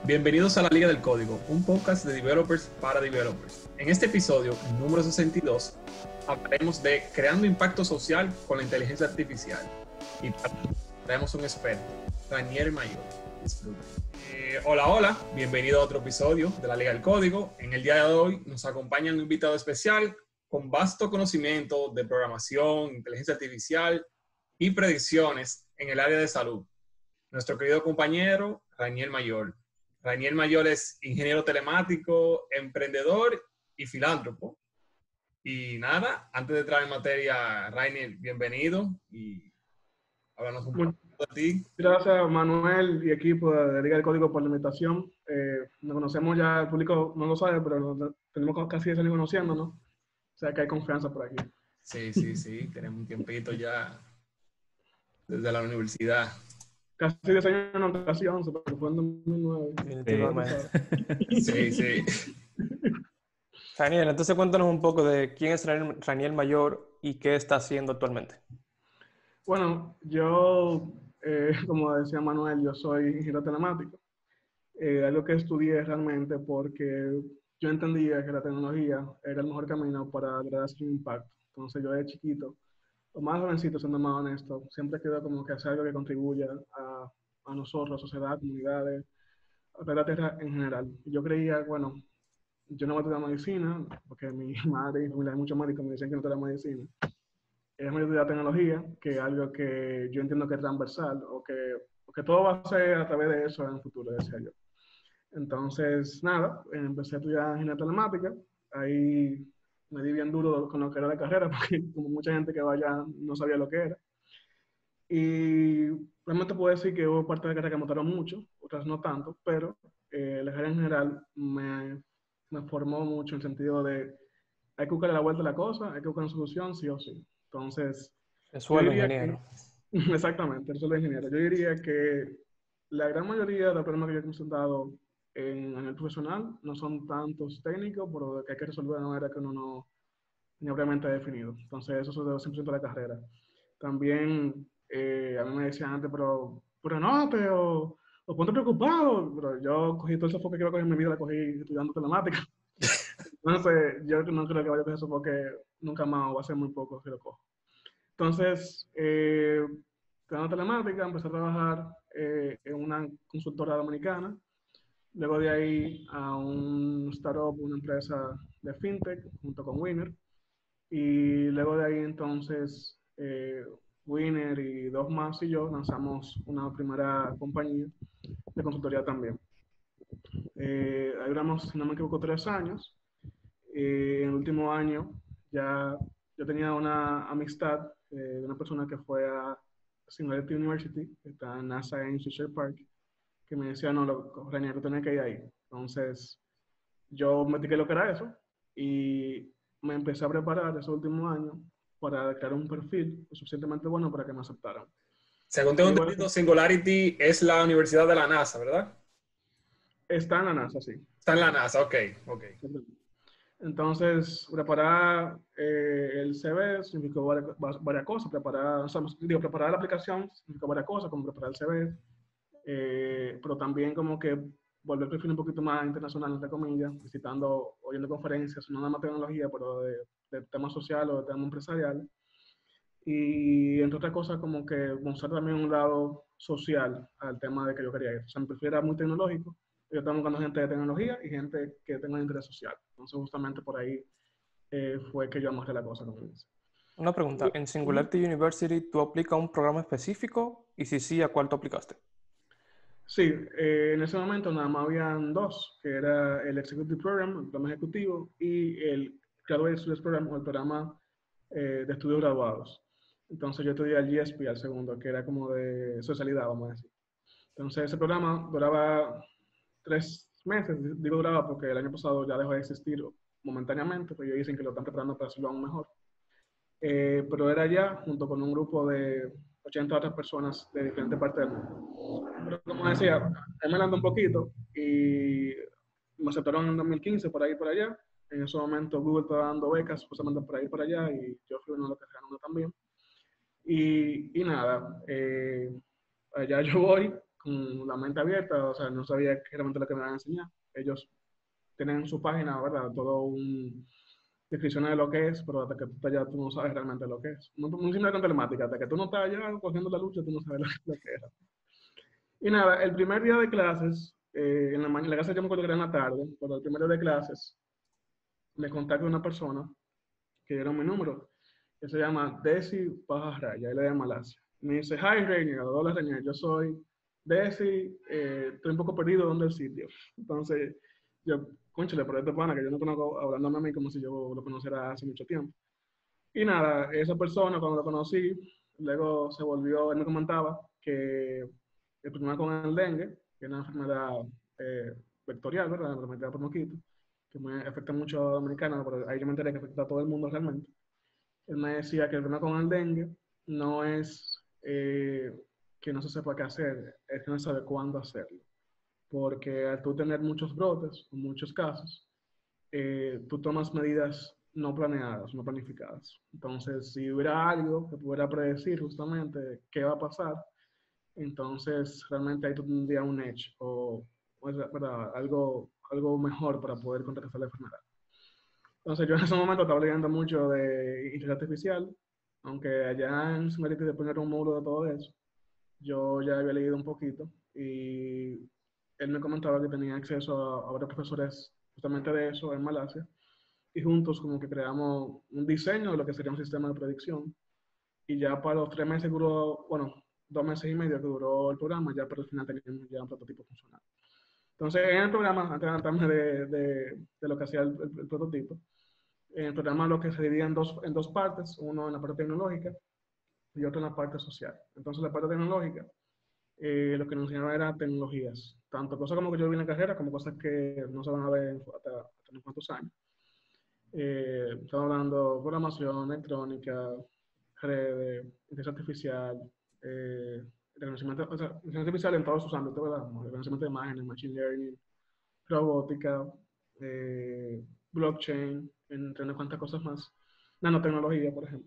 Bienvenidos a la Liga del Código, un podcast de developers para developers. En este episodio, número 62, hablaremos de creando impacto social con la inteligencia artificial. Y traemos un experto, Ranier Mayor. Disfruten. Hola, bienvenido a otro episodio de la Liga del Código. En el día de hoy nos acompaña un invitado especial con vasto conocimiento de programación, inteligencia artificial y predicciones en el área de salud. Nuestro querido compañero, Ranier Mayor. Ranier Mayor es ingeniero telemático, emprendedor y filántropo. Y nada, antes de entrar en materia, Ranier, bienvenido y háblanos un poco de ti. Gracias, Manuel y equipo de Liga del Código por la invitación. Nos conocemos ya, el público no lo sabe, pero tenemos casi 10 años conociéndonos. O sea que hay confianza por aquí. Sí, tenemos un tiempito ya desde la universidad. Casi 10 años en ocasión, pero fue en 2009. Definitivamente. Sí. Raniel, entonces cuéntanos un poco de quién es Raniel Mayor y qué está haciendo actualmente. Bueno, yo, como decía Manuel, yo soy ingeniero telemático. Algo que estudié realmente porque yo entendía que la tecnología era el mejor camino para lograr un impacto. Entonces yo de chiquito, o más jovencito, siendo más honesto, siempre quedó como que hacer algo que contribuya a nosotros, a sociedad, comunidades, a la tierra en general. Yo creía, bueno, yo no voy a estudiar medicina, porque mi madre y mi familia hay muchos médicos me decían que no estudiara medicina. Ella me estudiar tecnología, que es algo que yo entiendo que es transversal, o que todo va a ser a través de eso en el futuro, decía yo. Entonces, nada, empecé a estudiar ingeniería telemática. Ahí me di bien duro con lo que era la carrera, porque como mucha gente que vaya no sabía lo que era. Y realmente puedo decir que hubo parte de la carrera que me gustaron mucho, otras no tanto, pero la carrera en general me formó mucho en el sentido de hay que buscar la vuelta a la cosa, hay que buscar una solución, sí o sí. Entonces, Resuelve, ingeniero. Exactamente, eso es lo ingeniero. Yo diría que la gran mayoría de los problemas que yo he presentado en el profesional no son tantos técnicos, pero que hay que resolver de una manera que uno no obviamente ha definido. Entonces, eso es de 100% de la carrera. También, a mí me decían antes, pero no, o ponte preocupado. Pero yo cogí todo el sofoque que iba a coger en mi vida, la cogí estudiando telemática. Entonces, yo no creo que vaya a coger sofoque nunca más, o va a ser muy poco si lo cojo. Entonces, estudiando telemática, empecé a trabajar en una consultora dominicana. Luego de ahí a un startup, una empresa de fintech, junto con Winner. Y luego de ahí entonces, Winner y dos más y yo lanzamos una primera compañía de consultoría también. Ahí duramos, si no me equivoco, 3 años. En el último año ya yo tenía una amistad de una persona que fue a Singularity University, que está en NASA en Fisher Park, que me decía, no, Ranier, tú tienes que ir ahí. Entonces, yo me dije lo que era eso y me empecé a preparar ese último año para crear un perfil lo suficientemente bueno para que me aceptaran. Según tengo entendido, Singularity es la universidad de la NASA, ¿verdad? Está en la NASA, sí. Está en la NASA, ok. Entonces, preparar el CV significó varias cosas. Preparar la aplicación significó varias cosas, como preparar el CV, pero también como que volver el perfil un poquito más internacional, entre comillas, visitando, oyendo conferencias, no nada más tecnología, pero de temas sociales o de temas empresariales. Y entre otras cosas, como que mostrar también un lado social al tema de que yo quería ir. O sea, mi perfil era muy tecnológico. Yo estaba buscando gente de tecnología y gente que tenga interés social. Entonces, justamente por ahí fue que yo amarré la cosa con eso. Una pregunta, ¿en Singularity University tú aplicas un programa específico? Y si sí, ¿a cuál tú aplicaste? Sí, en ese momento nada más habían dos, que era el Executive Program, el programa ejecutivo, y el Graduate Students Program, o el programa de estudios graduados. Entonces yo estudié el GSP, al segundo, que era como de socialidad, vamos a decir. Entonces ese programa duraba 3 meses, digo duraba porque el año pasado ya dejó de existir momentáneamente, pero ellos dicen que lo están preparando para hacerlo aún mejor. Pero era ya junto con un grupo de 80 otras personas de diferentes partes del mundo. Pero como decía, ahí me landó un poquito y me aceptaron en 2015 por ahí y por allá. En ese momento Google estaba dando becas supuestamente por ahí y por allá y yo fui uno de los que ganaron también. Y nada, allá yo voy con la mente abierta, o sea, no sabía qué realmente lo que me iban a enseñar. Ellos tienen en su página, ¿verdad? Todo un descripción de lo que es, pero hasta que tú estás allá, tú no sabes realmente lo que es. Muy similar con telemática, hasta que tú no estás allá cogiendo la lucha, tú no sabes lo que era. Y nada, el primer día de clases, en la mañana, la clase yo me acuerdo que era en la tarde, pero el primer día de clases, me contacta una persona que dieron mi número, que se llama Desi Paja Raya, él es de Malasia. Me dice, hi Reinier, hola Reinier, yo soy Desi, estoy un poco perdido dónde es el sitio. Entonces, yo, cónchale, pero este pana que yo no conozco, hablándome a mí como si yo lo conociera hace mucho tiempo. Y nada, esa persona cuando lo conocí, luego se volvió, él me comentaba que el problema con el dengue, que es una enfermedad vectorial, ¿verdad? La enfermedad por mosquito, que afecta mucho a los dominicanos, pero ahí yo me enteré que afecta a todo el mundo realmente. Él me decía que el problema con el dengue no es que no se sepa qué hacer, es que no se sabe cuándo hacerlo. Porque al tú tener muchos brotes, muchos casos, tú tomas medidas no planeadas, no planificadas. Entonces, si hubiera algo que pudiera predecir justamente qué va a pasar, entonces realmente ahí tú tendrías un edge ¿verdad? Algo mejor para poder contrarrestar la enfermedad. Entonces, yo en ese momento estaba leyendo mucho de inteligencia artificial, aunque allá en Sumerique te poner un módulo de todo eso. Yo ya había leído un poquito y él me comentaba que tenía acceso a varios profesores justamente de eso en Malasia y juntos como que creamos un diseño de lo que sería un sistema de predicción y ya para los 3 meses que duró, bueno, 2 meses y medio que duró el programa, ya para el final teníamos ya un prototipo funcional. Entonces, en el programa, antes de adelantarme de lo que hacía el prototipo, en el programa lo que se dividía en dos partes, uno en la parte tecnológica y otro en la parte social. Entonces, la parte tecnológica, lo que nos enseñaba era tecnologías, tanto cosas como que yo vi en la carrera, como cosas que no se van a ver hasta unos cuantos años. Estamos hablando de programación, electrónica, redes, inteligencia artificial, reconocimiento, o sea, inteligencia artificial en todos sus ámbitos, ¿verdad? Como reconocimiento de imágenes, machine learning, robótica, blockchain, entre unas cuantas cosas más, nanotecnología, por ejemplo.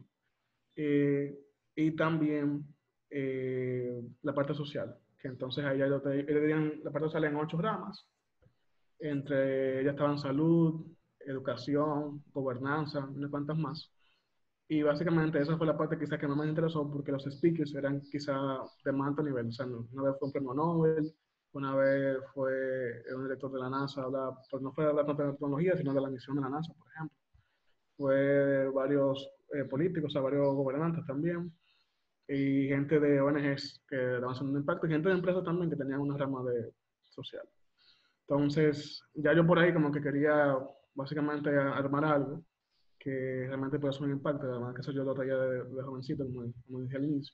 Y también la parte social, que entonces ahí ellos dirían la parte social en 8 ramas, entre ellas estaban salud, educación, gobernanza, unas cuantas más. Y básicamente esa fue la parte quizá que más me interesó porque los speakers eran quizá de más alto nivel. O sea, una vez fue un premio Nobel, una vez fue un director de la NASA, pues no fue de hablar tanto de tecnología, sino de la misión de la NASA, por ejemplo. Fue varios políticos, o sea, varios gobernantes también, y gente de ONGs que estaban haciendo un impacto, y gente de empresas también que tenían una rama de social. Entonces, ya yo por ahí como que quería básicamente armar algo que realmente puede hacer un impacto, además que eso yo lo traía de jovencito, como dije al inicio.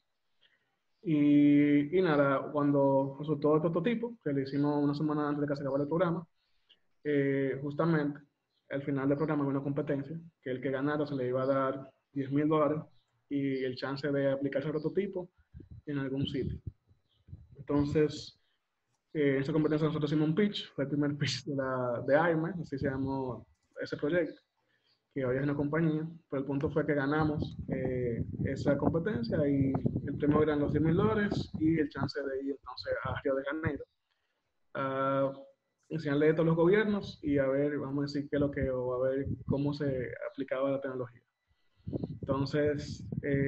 Y nada, cuando resultó el prototipo, que le hicimos una semana antes de que se acabara el programa, justamente al final del programa había una competencia, que el que ganara se le iba a dar $10,000 y el chance de aplicar ese prototipo en algún sitio. Entonces, en esa competencia nosotros hicimos un pitch, fue el primer pitch de AIME, así se llamó ese proyecto, que hoy es una compañía, pero el punto fue que ganamos esa competencia y el premio eran los $10,000 y el chance de ir entonces a Río de Janeiro a enseñarle esto a los gobiernos y a ver, vamos a decir qué es lo que, o a ver cómo se aplicaba la tecnología. Entonces,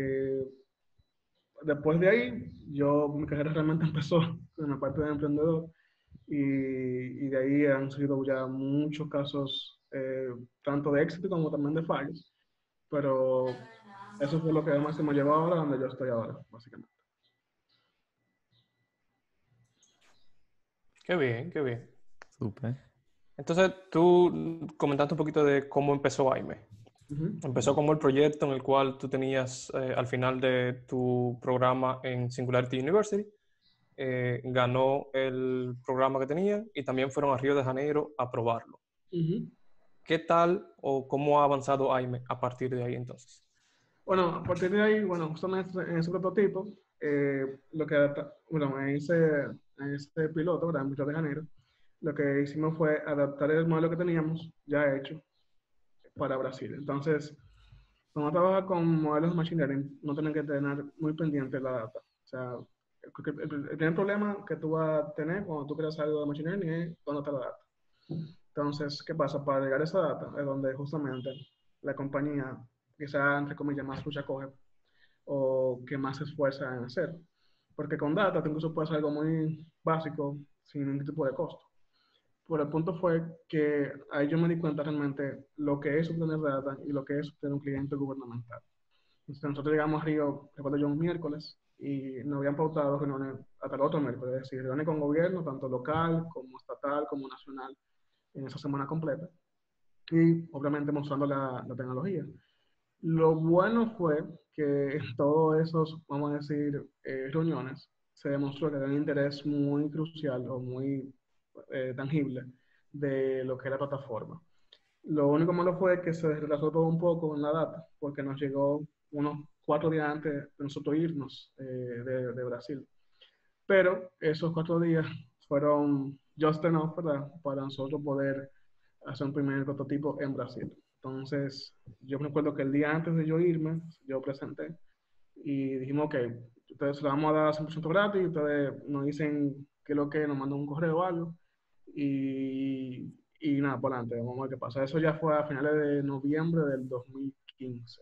después de ahí, mi carrera realmente empezó en la parte de emprendedor y de ahí han surgido ya muchos casos, tanto de éxito como también de fallos, pero eso fue lo que además se me llevó ahora donde yo estoy ahora, básicamente. Qué bien, qué bien. Súper. Entonces, tú comentaste un poquito de cómo empezó AIME. Empezó como el proyecto en el cual tú tenías al final de tu programa en Singularity University, ganó el programa que tenían y también fueron a Río de Janeiro a probarlo. ¿Qué tal o cómo ha avanzado AIME a partir de ahí entonces? Bueno, a partir de ahí, bueno, justamente en ese prototipo, lo que, bueno, en ese piloto, ¿verdad? En Río de Janeiro, lo que hicimos fue adaptar el modelo que teníamos ya hecho para Brasil. Entonces, cuando trabajas con modelos de Machine Learning, no tienen que tener muy pendiente la data. O sea, el primer problema que tú vas a tener cuando tú creas algo de Machine Learning es dónde está la data. Entonces, ¿qué pasa? Para llegar a esa data es donde justamente la compañía, quizá entre comillas, más lucha coge o que más se esfuerza en hacer. Porque con data tú incluso puedes hacer algo muy básico sin ningún tipo de costo. Pero el punto fue que ahí yo me di cuenta realmente lo que es obtener data y lo que es obtener un cliente gubernamental. Entonces nosotros llegamos a Río, recuerdo yo, un miércoles y nos habían pautado reuniones hasta el otro miércoles, es decir, reuniones con gobierno, tanto local como estatal como nacional, en esa semana completa. Y obviamente mostrando la tecnología. Lo bueno fue que en todos esos, vamos a decir, reuniones, se demostró que había un interés muy crucial o muy tangible de lo que era la plataforma. Lo único malo fue que se retrasó todo un poco en la data, porque nos llegó unos 4 días antes de nosotros irnos de Brasil. Pero esos 4 días fueron just enough, ¿verdad?, para nosotros poder hacer un primer prototipo en Brasil. Entonces, yo me acuerdo que el día antes de yo irme, yo presenté y dijimos, ok, ustedes se lo vamos a dar 100% gratis, ustedes nos dicen qué es lo que, nos mandan un correo o algo, y nada, por adelante, vamos a ver qué pasa. Eso ya fue a finales de noviembre del 2015.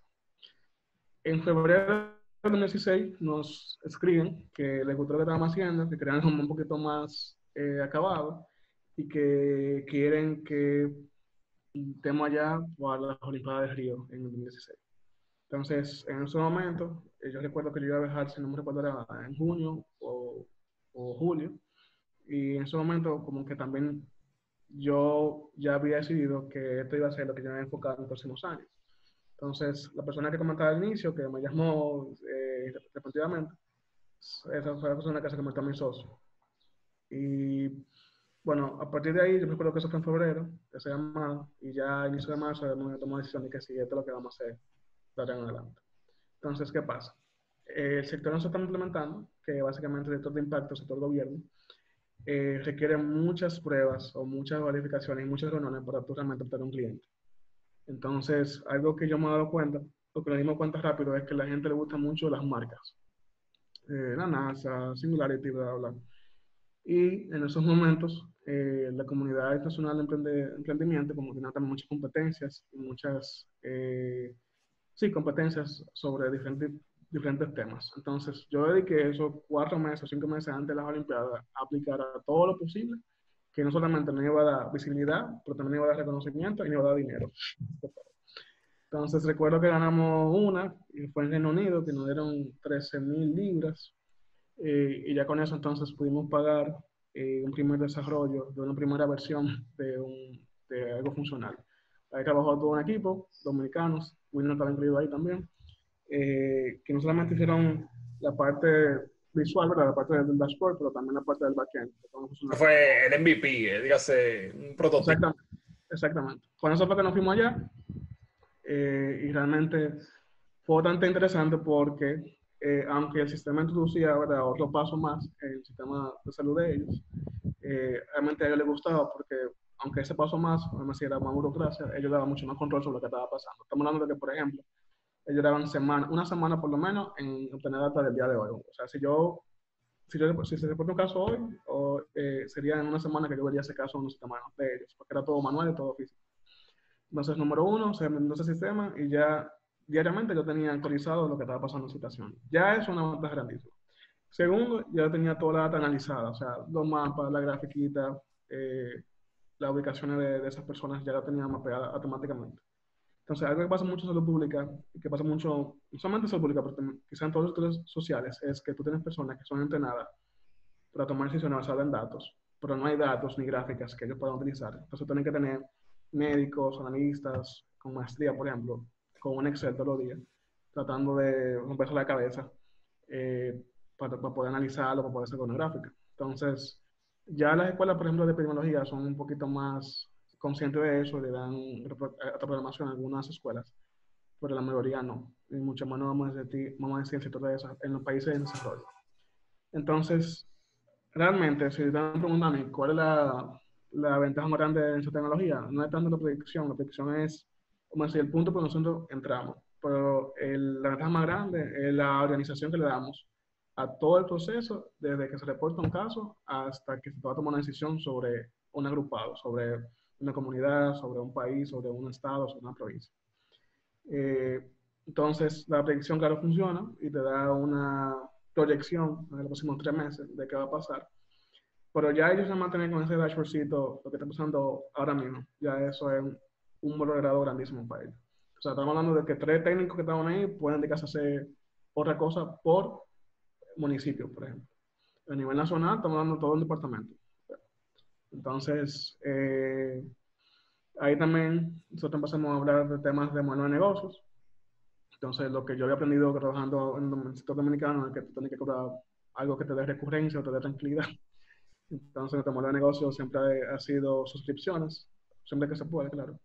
En febrero de 2016 nos escriben que les gustó lo que estábamos haciendo, que querían algo un poquito más acabado y que quieren que estemos allá para las Olimpiadas de Río en el 2016. Entonces, en ese momento, yo recuerdo que yo iba a viajar, si no me recuerdo, era en junio o julio, y en ese momento como que también yo ya había decidido que esto iba a ser lo que yo me iba a enfocar en los próximos años. Entonces, la persona que comentaba al inicio, que me llamó repetidamente, esa fue la persona que se convirtió en mi socio. Y bueno, a partir de ahí, yo me acuerdo que eso fue en febrero, esa llamada, y ya a inicio de marzo hemos tomado la decisión de que sí, esto es lo que vamos a hacer de ahora en adelante. Entonces, ¿qué pasa? El sector no se está implementando, que básicamente el sector de impacto, el sector gobierno, requiere muchas pruebas o muchas verificaciones y muchas reuniones para tú realmente obtener un cliente. Entonces, algo que yo me he dado cuenta, lo que nos dimos cuenta rápido, es que a la gente le gustan mucho las marcas. La NASA, Singularity, bla, bla, bla. Y en esos momentos, la comunidad internacional de emprendimiento, como tiene también muchas competencias y muchas, sí, competencias sobre diferentes temas. Entonces, yo dediqué esos 4 meses, 5 meses antes de las Olimpiadas a aplicar a todo lo posible, que no solamente me iba a dar visibilidad, pero también me iba a dar reconocimiento y me iba a dar dinero. Entonces, recuerdo que ganamos una, y fue en Reino Unido, que nos dieron 13,000 libras, y ya con eso entonces pudimos pagar un primer desarrollo de una primera versión de algo funcional. Ahí trabajó todo un equipo, dominicanos, Winner estaba incluido ahí también, que no solamente hicieron la parte visual, ¿verdad?, la parte del dashboard, pero también la parte del backend. Fue el MVP, dígase, un prototipo. Exactamente, exactamente. Con eso fue que nos fuimos allá, y realmente fue bastante interesante porque aunque el sistema introducía, ¿verdad?, otro paso más en el sistema de salud de ellos, realmente a ellos les gustaba porque aunque ese paso más, además si era más burocracia, ellos daban mucho más control sobre lo que estaba pasando. Estamos hablando de que, por ejemplo, ellos daban una semana por lo menos en obtener data del día de hoy. O sea, si se reporta un caso hoy, sería en una semana que yo vería ese caso en un sistema de ellos, porque era todo manual y todo físico. Entonces, número 1, se me dio ese sistema y ya diariamente yo tenía actualizado lo que estaba pasando en la situación. Ya es una ventaja grandísima. Segundo, ya tenía toda la data analizada, o sea, los mapas, la grafiquita, las ubicaciones de esas personas ya la tenía mapeada automáticamente. Entonces, algo que pasa mucho en salud pública, y que pasa mucho, no solamente en salud pública, pero quizá en todos los sectores sociales, es que tú tienes personas que son entrenadas para tomar decisiones basadas en datos, pero no hay datos ni gráficas que ellos puedan utilizar. Entonces, tienen que tener médicos, analistas, con maestría, por ejemplo, con un Excel todos los días, tratando de romperse la cabeza para poder analizarlo, para poder hacer una gráfica. Entonces, ya las escuelas, por ejemplo, de epidemiología son un poquito más conscientes de eso, le dan esta programación a algunas escuelas, pero la mayoría no. Y mucho menos vamos a decir el sector en los países en desarrollo. Entonces, realmente, si te preguntan a mí cuál es la ventaja más grande de esa tecnología, no es tanto la predicción es, como decir, el punto por donde nosotros entramos. Pero la ventaja más grande es la organización que le damos a todo el proceso, desde que se reporta un caso hasta que se va a tomar una decisión sobre un agrupado, sobre una comunidad, sobre un país, sobre un estado, sobre una provincia. Entonces, la predicción, claro, funciona y te da una proyección en los próximos 3 meses de qué va a pasar. Pero ya ellos se mantienen con ese dashboardcito, lo que está pasando ahora mismo. Ya eso es un valor agregado grandísimo para ellos. O sea, estamos hablando de que 3 técnicos que estaban ahí pueden dedicarse a hacer otra cosa por municipio, por ejemplo. A nivel nacional, estamos hablando de todo un departamento. Entonces, ahí también nosotros empezamos a hablar de temas de modelo de negocios. Entonces, lo que yo había aprendido trabajando en el sector dominicano es que tú tienes que cobrar algo que te dé recurrencia o te dé tranquilidad. Entonces, nuestro modelo de negocio siempre ha sido suscripciones, siempre que se puede, claro.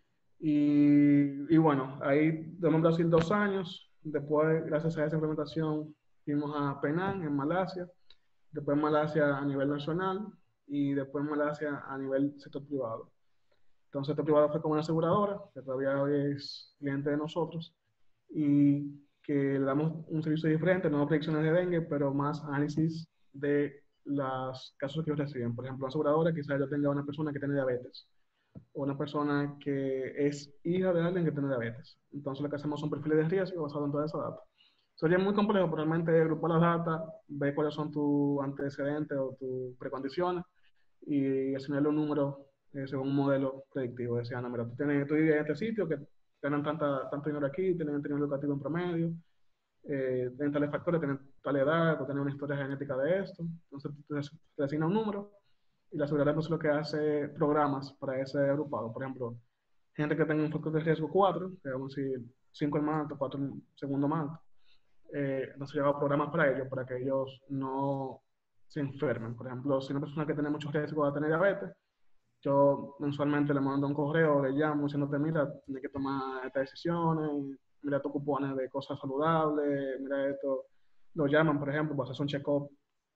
Y bueno, ahí duramos en Brasil 2 años. Después, gracias a esa implementación, fuimos a Penang, en Malasia. Después en Malasia a nivel nacional y después en Malasia a nivel sector privado. Entonces, el sector privado fue como una aseguradora, que todavía hoy es cliente de nosotros, y que le damos un servicio diferente, no predicciones de dengue, pero más análisis de los casos que ellos reciben. Por ejemplo, una aseguradora, quizás yo tenga una persona que tiene diabetes, o una persona que es hija de alguien que tiene diabetes. Entonces, lo que hacemos son perfiles de riesgo basados en toda esa data. Sería muy complejo, pero realmente agrupar las datas, ver cuáles son tus antecedentes o tus precondiciones y asignarle un número según un modelo predictivo. Decían, no, mira, tú vives en este sitio que ganan tanto dinero aquí, tienen nivel educativo en promedio, tienen tales factores, tienen tal edad, o tienen una historia genética de esto. Entonces, te asigna un número y la seguridad es lo que hace programas para ese agrupado. Por ejemplo, gente que tenga un factor de riesgo 4, que vamos a decir 5 en más alto, 4 en segundo más alto. Entonces lleva programas para ellos, para que ellos no se enfermen. Por ejemplo, si una persona que tiene mucho riesgo de tener diabetes, yo mensualmente le mando un correo, le llamo diciéndote, mira, tienes que tomar estas decisiones, mira tus cupones de cosas saludables, mira esto. Lo llaman, por ejemplo, para hacer un check-up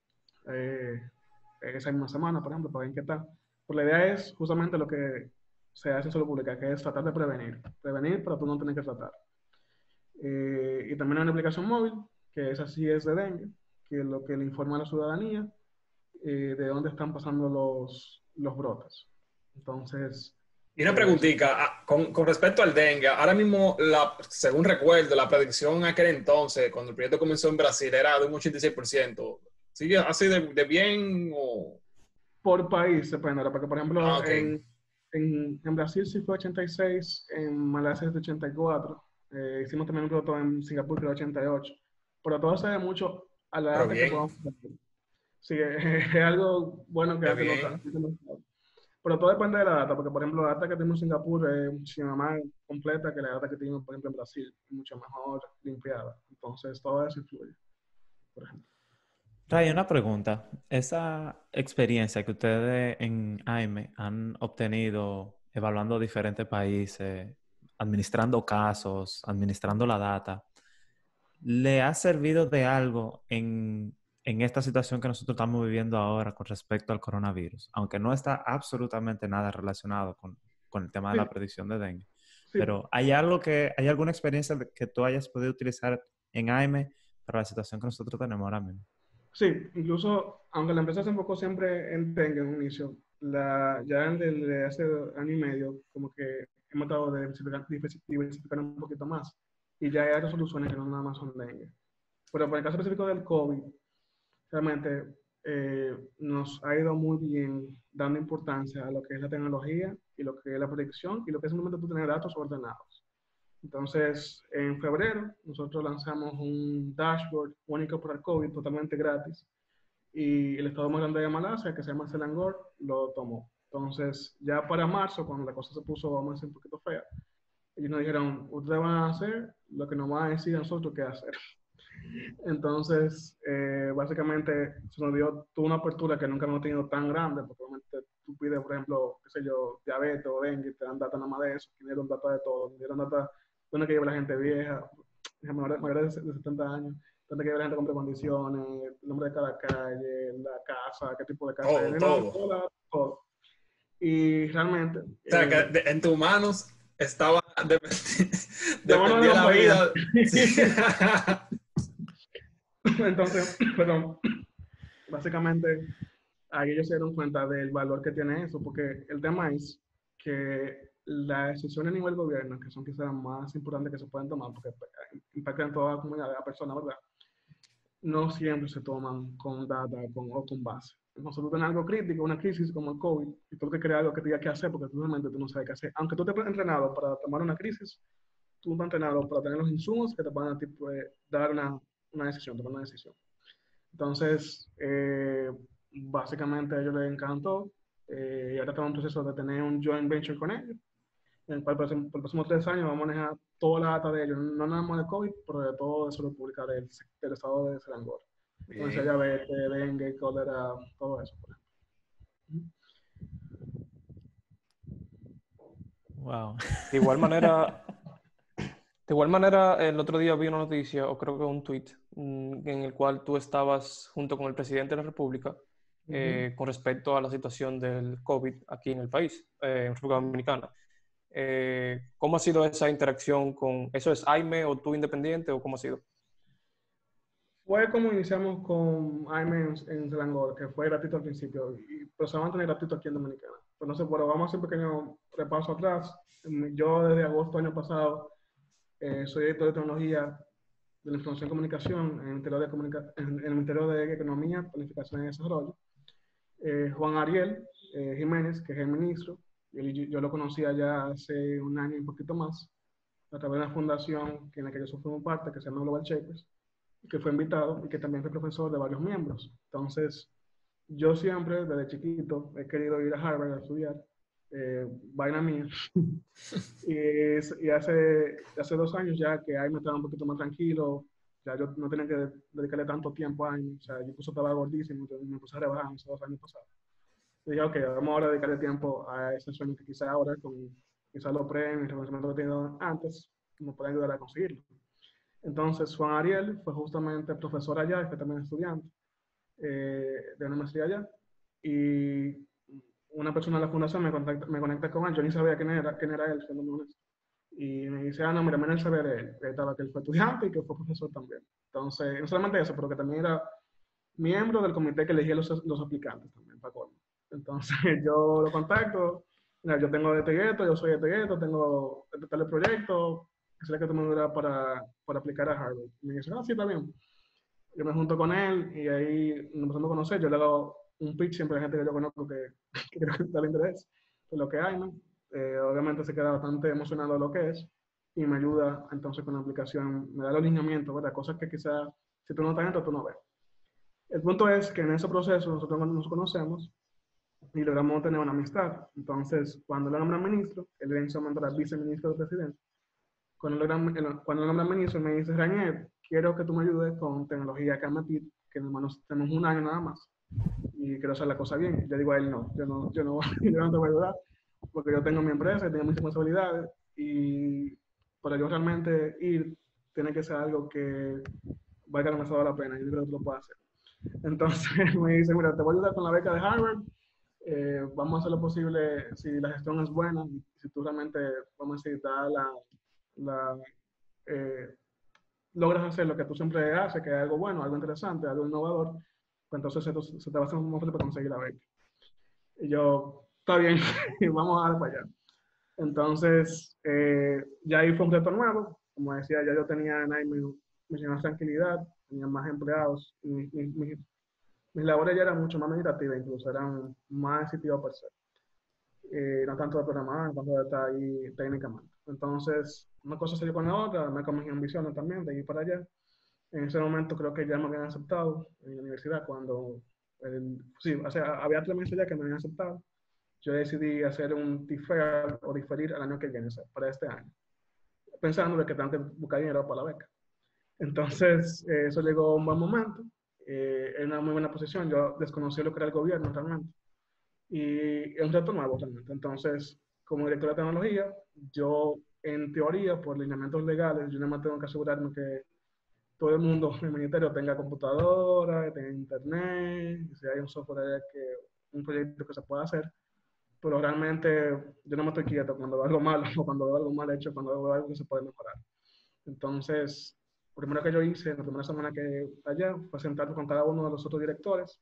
esa misma semana, por ejemplo, para ver qué tal. Pues la idea es justamente lo que se hace en salud pública, que es tratar de prevenir. Prevenir para tú no tener que tratar. Y también hay una aplicación móvil, que esa sí es de dengue, que es lo que le informa a la ciudadanía de dónde están pasando los brotes. Entonces... Y una preguntita, con respecto al dengue, ahora mismo, según recuerdo, la predicción aquel entonces, cuando el proyecto comenzó en Brasil, era de un 86%. ¿Sigue así de bien o...? Por país depende, porque por ejemplo, okay. en Brasil sí fue 86, en Malasia es 84, hicimos también un piloto en Singapur que era 88, pero todo se debe mucho a la data que podamos hacer. Sí, es algo bueno que hace notar. Pero todo depende de la data, porque por ejemplo la data que tenemos en Singapur es muchísimo más completa que la data que tenemos, por ejemplo, en Brasil, mucho mejor limpiada. Entonces todo eso influye, por ejemplo. Ray, una pregunta. Esa experiencia que ustedes en AIME han obtenido evaluando diferentes países, administrando casos, administrando la data, ¿le ha servido de algo en esta situación que nosotros estamos viviendo ahora con respecto al coronavirus? Aunque no está absolutamente nada relacionado con el tema de la predicción de dengue. Sí. Pero ¿hay alguna experiencia que tú hayas podido utilizar en AIME para la situación que nosotros tenemos ahora mismo? Sí, incluso, aunque la empresa se enfocó siempre en dengue en un inicio, ya desde hace 1 año y medio, como que hemos tratado de diversificar un poquito más. Y ya hay otras soluciones que no nada más son dengue. Pero por el caso específico del COVID, realmente nos ha ido muy bien dando importancia a lo que es la tecnología y lo que es la predicción y lo que es simplemente tú tener datos ordenados. Entonces, en febrero, nosotros lanzamos un dashboard único para el COVID, totalmente gratis. Y el estado más grande de Malasia, que se llama Selangor, lo tomó. Entonces, ya para marzo, cuando la cosa se puso, vamos a decir, un poquito fea, ellos nos dijeron, ustedes van a hacer lo que nos van a decir a nosotros qué hacer. Entonces, básicamente, se nos dio toda una apertura que nunca hemos tenido tan grande, porque obviamente tú pides, por ejemplo, qué sé yo, diabetes o dengue, te dan data nada más de eso, te dieron data de todo, te dieron data donde que lleva la gente vieja, mayores de 70 años, donde que lleva la gente con precondiciones, el nombre de cada calle, la casa, qué tipo de casa es, todo. Y realmente... O sea, que en tus manos estaba... dependía la vida. Entonces, perdón, básicamente ahí ellos se dieron cuenta del valor que tiene eso, porque el tema es que las decisiones a nivel gobierno, que son quizás más importantes que se pueden tomar, porque impactan toda la comunidad de la persona, ¿verdad? No siempre se toman con data o con base. Nosotros tenemos algo crítico, una crisis como el COVID, y tú te creas algo que te diga qué hacer, porque tú realmente tú no sabes qué hacer. Aunque tú te has entrenado para tomar una crisis, tú no has entrenado para tener los insumos que te van a dar una decisión, tomar una decisión. Entonces, básicamente a ellos les encantó, y ahora estamos en proceso de tener un joint venture con ellos, en el cual por los próximos 3 años vamos a manejar toda la data de ellos, no nada más de COVID, pero de todo de salud pública del estado de Selangor. Entonces, diabetes, dengue, cólera, todo eso. Por ejemplo. Wow. De igual manera, el otro día vi una noticia, o creo que un tweet, en el cual tú estabas junto con el presidente de la República con respecto a la situación del COVID aquí en el país, en República Dominicana. ¿Cómo ha sido esa interacción con... ¿Eso es AIME o tú independiente o cómo ha sido? Fue como iniciamos con AIME en Selangor, que fue gratuito al principio, pero se va a mantener gratuito aquí en Dominicana. Entonces, bueno, vamos a hacer un pequeño repaso atrás. Yo desde agosto del año pasado soy director de tecnología de la información y comunicación en el Ministerio de Economía, Planificación y Desarrollo. Juan Ariel Jiménez, que es el ministro, yo lo conocía ya hace un año y un poquito más, a través de una fundación en la que yo formo parte, que se llama Global Shapers, que fue invitado y que también fue profesor de varios miembros. Entonces, yo siempre, desde chiquito, he querido ir a Harvard a estudiar, vaina mía. y hace 2 años ya que ahí me estaba un poquito más tranquilo, ya yo no tenía que dedicarle tanto tiempo a AIME, o sea, yo incluso estaba gordísimo, entonces me puse a rebajar esos 2 años pasados. Y dije, ok, vamos ahora a dedicarle tiempo a ese sueño que quizá ahora, con quizá los premios y el reconocimiento que he tenido antes, me puede ayudar a conseguirlo. Entonces, Juan Ariel fue justamente profesor allá y fue también estudiante de una maestría allá. Y una persona de la fundación me conecta con él. Yo ni sabía quién era él, siendo muy honesto. Y me dice, no, mira, él sabe de él. Que él fue estudiante y que fue profesor también. Entonces, no solamente eso, pero que también era miembro del comité que elegía los aplicantes también, para colmo. Entonces, yo lo contacto. Mira, yo tengo de Tegueto, yo soy de Tegueto, tengo tal proyecto, que será que tú me duras para aplicar a Harvard. Y me dice, sí, está bien. Yo me junto con él y ahí nos empezamos a conocer. Yo le hago un pitch siempre a gente que yo conozco que creo que está de interés de lo que hay, ¿no? Obviamente se queda bastante emocionado de lo que es y me ayuda entonces con la aplicación, me da el alineamiento, ¿verdad? Cosas que quizás si tú no estás dentro, tú no ves. El punto es que en ese proceso nosotros nos conocemos y logramos tener una amistad. Entonces, cuando lo nombran ministro, él en ese momento era viceministro del presidente. Cuando lo nombran ministro, me dice, Rainier, quiero que tú me ayudes con tecnología Cametit, que hermanos tenemos 1 año nada más. Y quiero hacer la cosa bien. Yo digo a él, no, yo no te voy a ayudar, porque yo tengo mi empresa, tengo mis responsabilidades, y para yo realmente ir, tiene que ser algo que valga demasiado la pena. Yo creo que tú lo puedes hacer. Entonces me dice, mira, te voy a ayudar con la beca de Harvard, vamos a hacer lo posible, si la gestión es buena, si tú realmente, vamos a decir, logras hacer lo que tú siempre haces, que es algo bueno, algo interesante, algo innovador, pues entonces se te va a hacer muy fácil para conseguir la beca. Y yo, está bien, vamos a dar para allá. Entonces, ya ahí fue un reto nuevo. Como decía, ya yo tenía en ahí mi tranquilidad, tenía más empleados, y mis labores ya eran mucho más meditativas, incluso eran más sensitivas per se. No tanto de programar, no tanto de estar ahí técnicamente. Entonces, una cosa se dio con la otra, me con mis ambiciones también de ir para allá. En ese momento creo que ya me habían aceptado en la universidad cuando, sí, o sea, había 3 meses ya que me habían aceptado. Yo decidí hacer un defer o diferir al año que viene, o sea, para este año, pensando de que tengo que buscar dinero para la beca. Entonces, eso llegó a un buen momento, en una muy buena posición. Yo desconocí lo que era el gobierno realmente. Y es un reto nuevo realmente. Entonces, como director de tecnología, yo, en teoría, por lineamientos legales, yo nada más tengo que asegurarme que todo el mundo en el ministerio tenga computadora, tenga internet, si hay un software, un proyecto que se pueda hacer. Pero realmente yo no me estoy quieto cuando veo algo malo o cuando veo algo mal hecho, cuando veo algo que se puede mejorar. Entonces, Lo primero que yo hice en la primera semana que allá fue sentarme con cada uno de los otros directores,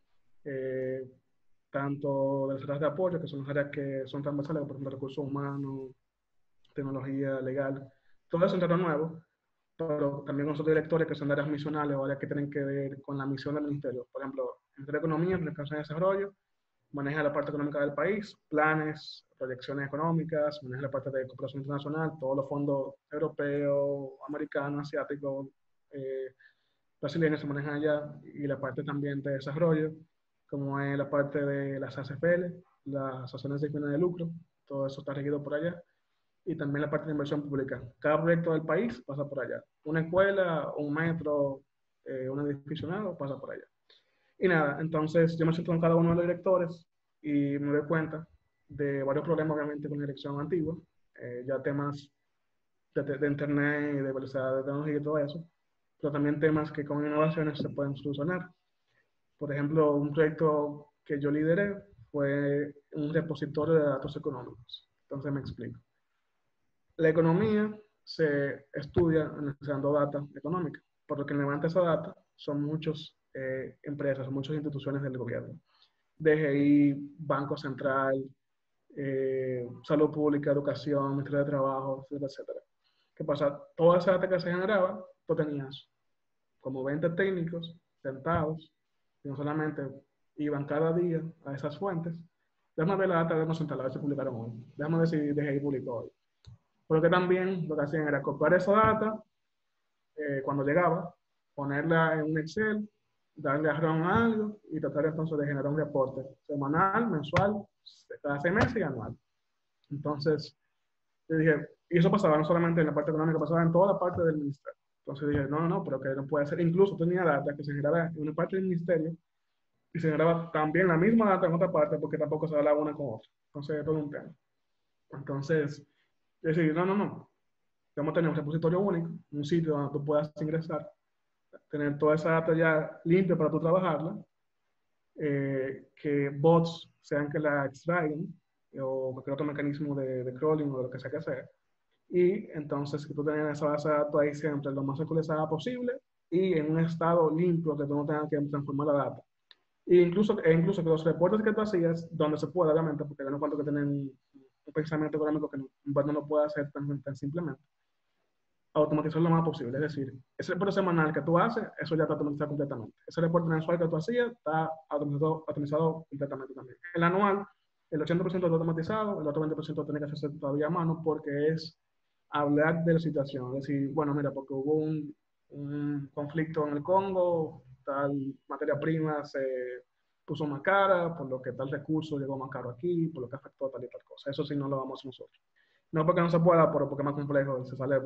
tanto de las áreas de apoyo, que son las áreas que son transversales, por ejemplo, recursos humanos, tecnología, legal, todo eso entraron nuevo, pero también con otros directores que son de áreas misionales o áreas que tienen que ver con la misión del ministerio. Por ejemplo, el Ministerio de Economía, Planificación y Desarrollo, maneja la parte económica del país, planes, proyecciones económicas, maneja la parte de cooperación internacional, todos los fondos europeos, americanos, asiáticos, brasileños se manejan allá, y la parte también de desarrollo, como es la parte de las ACFL, las asociaciones sin fines de lucro, todo eso está regido por allá, y también la parte de inversión pública. Cada proyecto del país pasa por allá. Una escuela, un metro, un edificio nuevo pasa por allá. Y nada, entonces yo me siento con cada uno de los directores y me doy cuenta de varios problemas, obviamente, con la dirección antigua, ya temas de internet, de velocidad de tecnología y todo eso, pero también temas que con innovaciones se pueden solucionar. Por ejemplo, un proyecto que yo lideré fue un repositorio de datos económicos. Entonces me explico. La economía se estudia analizando data económica, por lo que levanta esa data son muchas empresas, son muchas instituciones del gobierno. DGI, Banco Central, Salud Pública, Educación, Ministerio de Trabajo, etcétera, etcétera. ¿Qué pasa? Toda esa data que se generaba, tú tenías como 20 técnicos sentados, y no solamente iban cada día a esas fuentes. Déjame ver la data de Banco Central, a ver si publicaron hoy. Déjame ver si DGI publicó hoy. Porque también lo que hacían era copiar esa data cuando llegaba, ponerla en un Excel, darle a run a algo y tratar entonces de generar un reporte semanal, mensual, cada 6 meses y anual. Entonces, yo dije, y eso pasaba no solamente en la parte económica, pasaba en toda la parte del ministerio. Entonces dije, no, pero que no puede ser. Incluso tenía data que se generaba en una parte del ministerio y se generaba también la misma data en otra parte porque tampoco se hablaba una con otra. Entonces, es todo un tema. Entonces, yo decidí, no. Vamos a tener un repositorio único, un sitio donde tú puedas ingresar, tener toda esa data ya limpia para tú trabajarla, que bots sean que la extraigan, o cualquier otro mecanismo de crawling o de lo que sea que hacer. Y entonces que tú tengas esa base de datos ahí siempre lo más actualizada posible y en un estado limpio que tú no tengas que transformar la data. Incluso que los reportes que tú hacías, donde se pueda, obviamente, porque yo no cuento que tienen un pensamiento económico que no lo puede hacer tan simplemente, automatizar lo más posible. Es decir, ese reporte semanal que tú haces, eso ya está automatizado completamente. Ese reporte mensual que tú hacías está automatizado completamente también. El anual, el 80% está automatizado, el otro 20% tiene que hacerse todavía a mano porque es hablar de la situación. Es decir, bueno, mira, porque hubo un conflicto en el Congo, tal materia prima se puso más cara, por lo que tal recurso llegó más caro aquí, por lo que afectó tal y tal cosa. Eso sí no lo vamos a hacer nosotros. No porque no se pueda, pero porque es más complejo, se sale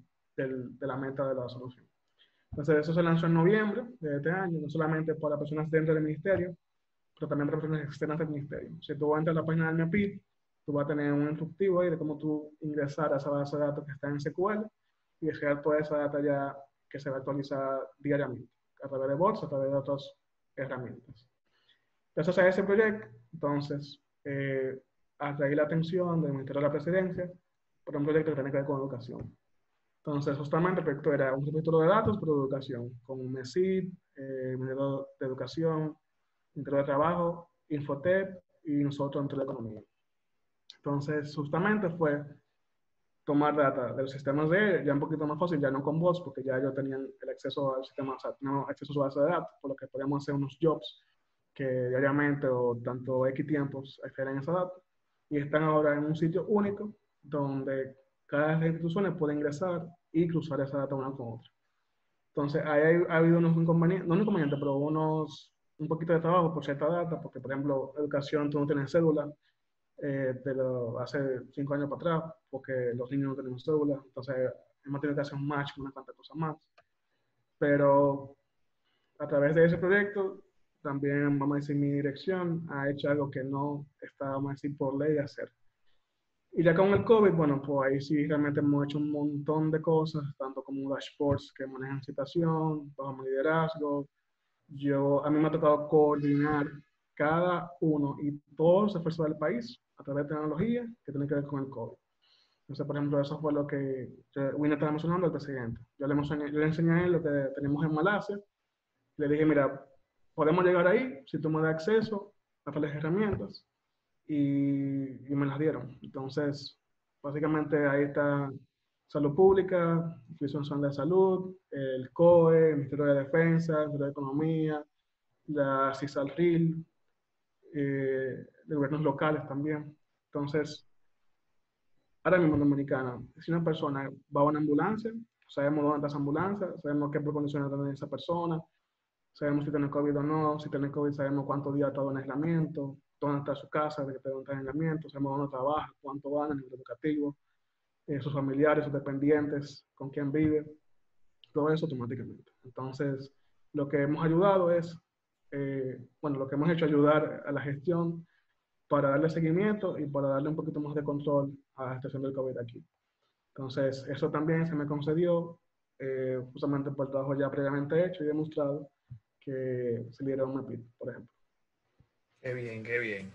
de la meta de la solución. Entonces, eso se lanzó en noviembre de este año, no solamente para personas dentro del ministerio, pero también para personas externas del ministerio. Si tú entras a la página del MEPID, tú vas a tener un instructivo ahí de cómo tú ingresar a esa base de datos que está en SQL y descargar toda esa data ya que se va a actualizar diariamente, a través de bots, a través de otras herramientas. Entonces, a ese proyecto, entonces, atraí la atención del Ministerio de la Presidencia por un proyecto que tiene que ver con educación. Entonces, justamente el proyecto era un repositorio de datos por educación, con MESID, Ministerio de Educación, Ministerio de Trabajo, Infotep y nosotros dentro de Economía. Entonces, justamente fue tomar data de los sistemas de ya un poquito más fácil, ya no con bots, porque ya ellos tenían el acceso al sistema, o sea, tenían acceso a su base de datos, por lo que podíamos hacer unos jobs que diariamente o tanto X tiempos acceden a esa data, y están ahora en un sitio único donde cada de las instituciones puede ingresar y cruzar esa data una con otra. Entonces, ahí ha habido unos inconvenientes, no inconvenientes, pero un poquito de trabajo por cierta data, porque, por ejemplo, educación, tú no tienes cédula, hace 5 años para atrás, porque los niños no tenemos cédula, entonces hemos tenido que hacer un match con unas cuantas cosas más. Pero a través de ese proyecto, también, vamos a decir, mi dirección ha hecho algo que no está, vamos a decir, por ley hacer. Y ya con el COVID, bueno, pues ahí sí realmente hemos hecho un montón de cosas, tanto como dashboards que manejan situación, bajo mi liderazgo. A mí me ha tocado coordinar cada uno y todos los esfuerzos del país a través de tecnología que tiene que ver con el COVID. Entonces, por ejemplo, eso fue lo que Winnie estaba mencionando al presidente. Yo le enseñé a él lo que tenemos en Malasia. Le dije, mira, podemos llegar ahí si tú me das acceso a tales herramientas. Y me las dieron. Entonces, básicamente ahí está Salud Pública, Institución Nacional de Salud, el COE, el Ministerio de Defensa, el Ministerio de Economía, la CISALRIL, de gobiernos locales también. Entonces, ahora mismo en Dominicana, si una persona va a una ambulancia, sabemos dónde está esa ambulancia, sabemos qué condiciones tiene esa persona, sabemos si tiene COVID o no, si tiene COVID sabemos cuántos días ha estado en aislamiento, dónde está su casa, de que está en aislamiento, sabemos dónde trabaja, cuánto gana a nivel educativo, sus familiares, sus dependientes, con quién vive, todo eso automáticamente. Entonces, lo que hemos ayudado es, lo que hemos hecho es ayudar a la gestión para darle seguimiento y para darle un poquito más de control a la gestión del COVID aquí. Entonces, eso también se me concedió justamente por el trabajo ya previamente hecho y demostrado que se lidera un MEPIT, por ejemplo. Qué bien, qué bien.